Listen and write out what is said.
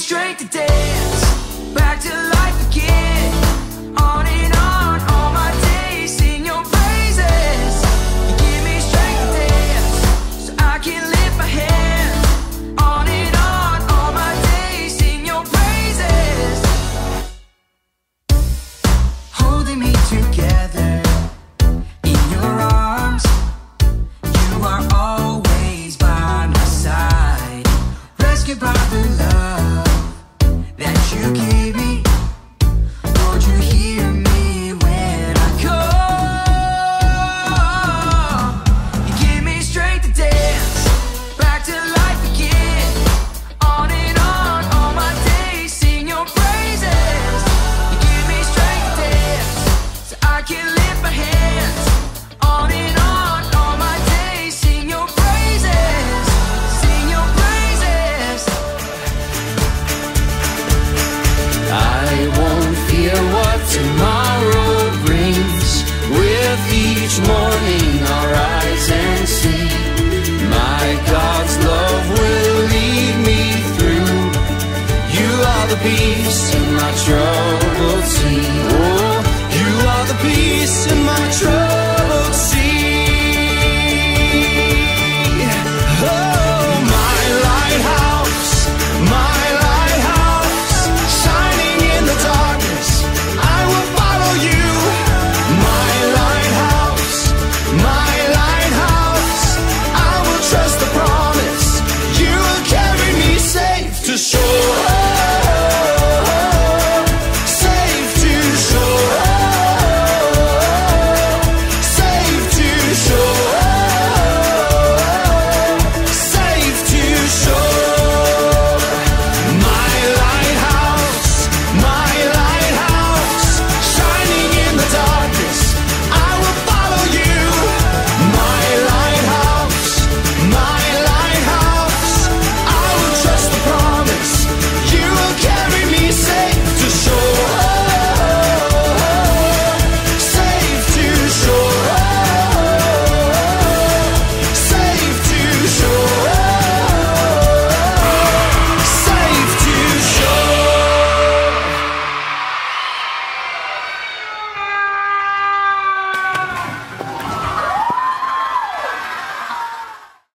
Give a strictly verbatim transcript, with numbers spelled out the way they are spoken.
strength to dance back to life again. On and on, all my days sing your praises. You give me strength to dance so I can lift my hands. On and on, all my days sing your praises. Holding me together in your arms, you are always by my side. Rescued by the love that you gave me. Lord, you hear me when I call. You give me strength to dance back to life again. On and on, all my days sing your praises. You give me strength to dance so I can lift my hands. On and on, all my days sing your praises. Sing your praises. I won't fear what tomorrow brings. With each morning I'll rise and see. My God's love will lead me through. You are the peace in my trouble.